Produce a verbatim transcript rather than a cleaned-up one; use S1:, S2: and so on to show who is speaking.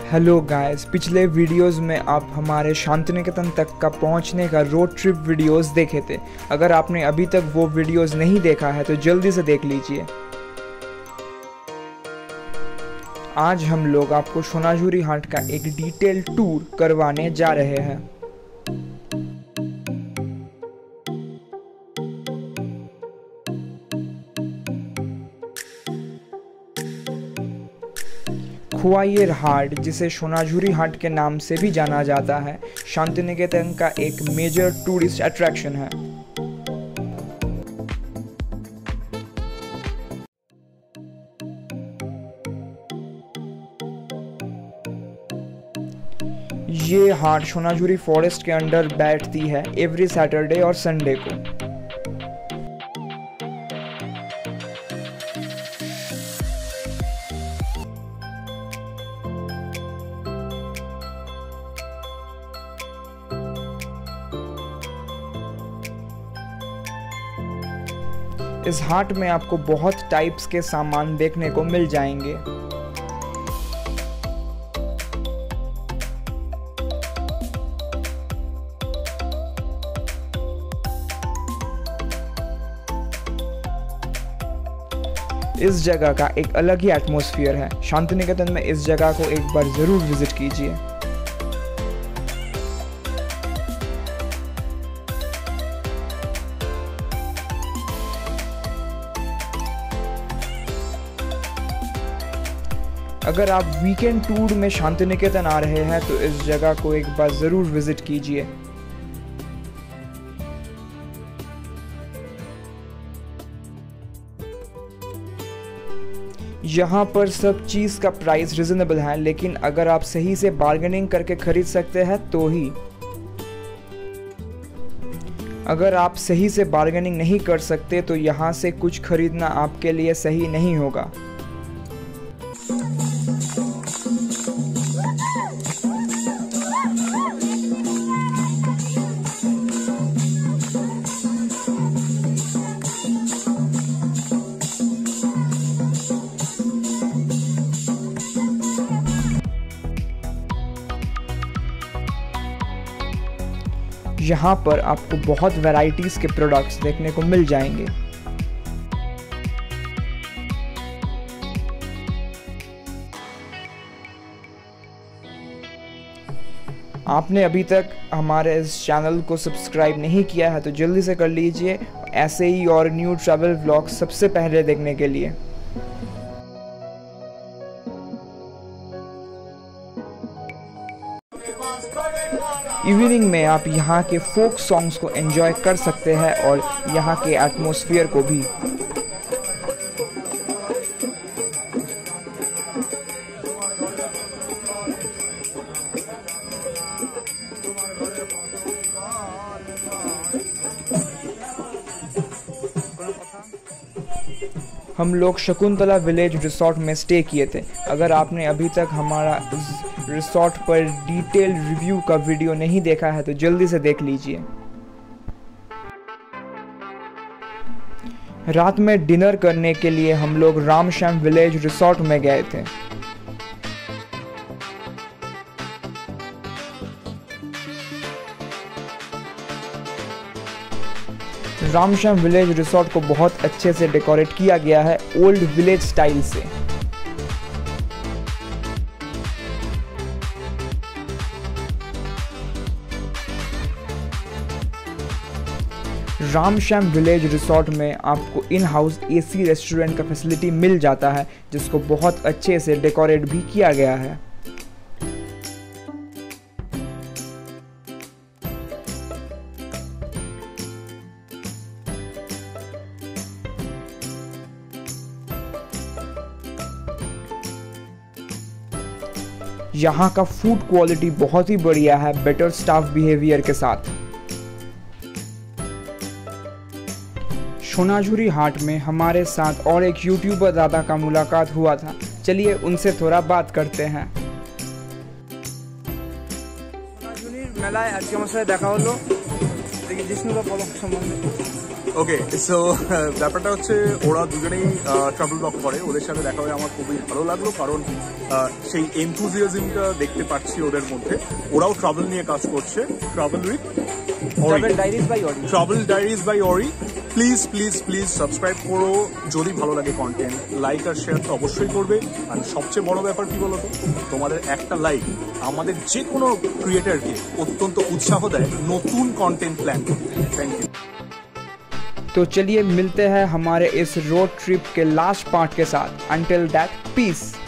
S1: Hello guys, पिछले videos में आप हमारे शांतिनिकेतन तक का पहुंचने का रोड ट्रिप वीडियोस देखे थे। अगर आपने अभी तक वो वीडियोस नहीं देखा है तो जल्दी से देख लीजिए। आज हम लोग आपको सोनाझुरी हाट का एक डिटेल टूर करवाने जा रहे हैं। खुवाइयर हाट, जिसे सोनाझुरी हाट के नाम से भी जाना जाता है, शांतिनिकेतन का एक मेजर टूरिस्ट अट्रैक्शन है। ये हाट सोनाझुरी फॉरेस्ट के अंडर बैठती है एवरी सैटरडे और संडे को। इस हाट में आपको बहुत टाइप्स के सामान देखने को मिल जाएंगे। इस जगह का एक अलग ही एटमॉस्फेयर है। शांतिनिकेतन में इस जगह को एक बार जरूर विजिट कीजिए। अगर आप वीकेंड टूर में शांतिनिकेतन आ रहे हैं तो इस जगह को एक बार जरूर विजिट कीजिए। यहाँ पर सब चीज़ का प्राइस रिजनेबल है, लेकिन अगर आप सही से बार्गेनिंग करके खरीद सकते हैं तो ही। अगर आप सही से बार्गेनिंग नहीं कर सकते तो यहाँ से कुछ खरीदना आपके लिए सही नहीं होगा। यहाँ पर आपको बहुत वैरायटीज के प्रोडक्ट्स देखने को मिल जाएंगे। आपने अभी तक हमारे इस चैनल को सब्सक्राइब नहीं किया है तो जल्दी से कर लीजिए, ऐसे ही और न्यू ट्रैवल व्लॉग्स सबसे पहले देखने के लिए। इवनिंग में आप यहाँ के फोक सॉन्ग्स को एंजॉय कर सकते हैं और यहाँ के एटमॉस्फेयर को भी। हम लोग शकुंतला विलेज रिसोर्ट में स्टे किए थे। अगर आपने अभी तक हमारा रिसोर्ट पर डिटेल रिव्यू का वीडियो नहीं देखा है तो जल्दी से देख लीजिए। रात में डिनर करने के लिए हम लोग रामश्याम विलेज रिसोर्ट में गए थे। रामश्याम विलेज रिसोर्ट को बहुत अच्छे से डेकोरेट किया गया है ओल्ड विलेज स्टाइल से। रामश्याम विलेज रिसोर्ट में आपको इन हाउस एसी रेस्टोरेंट का फैसिलिटी मिल जाता है, जिसको बहुत अच्छे से डेकोरेट भी किया गया है। यहाँ का फूड क्वालिटी बहुत ही बढ़िया है, बेटर स्टाफ बिहेवियर के साथ। सोनाझुरी हाट में हमारे साथ और एक यूट्यूबर दादा का मुलाकात हुआ था। चलिए उनसे थोड़ा बात करते हैं।
S2: সোনাঝুরির মেলায় আজকে আমার সাথে দেখা হলো।
S1: দেখি জিষ্ণুদা বলো সম্বন্ধে।
S2: ওকে, সো ব্যাপারটা হচ্ছে ওরা দুজনেই ট্রাভেল ব্লগ করে, ওদের সাথে দেখা হয়ে আমার খুবই ভালো লাগলো, কারণ সেই এনথুজিয়াজমটা দেখতে পাচ্ছি ওদের মধ্যে। ওরাও ট্রাভেল নিয়ে কাজ করছে, travel with
S1: travel diaries by Ori,
S2: travel diaries by Ori. Please please please subscribe করো, যদি ভালো লাগে কন্টেন্ট, লাইক আর শেয়ার তো অবশ্যই করবে। আর সবচেয়ে বড় ব্যাপার কি বলতো, তোমাদের একটা লাইক আমাদের যে কোনো ক্রিয়েটারকে অত্যন্ত উৎসাহ দেয় নতুন কন্টেন্ট প্ল্যান করতে। Thank you.
S1: तो चलिए मिलते हैं हमारे इस रोड ट्रिप के लास्ट पार्ट के साथ। Until that, piece.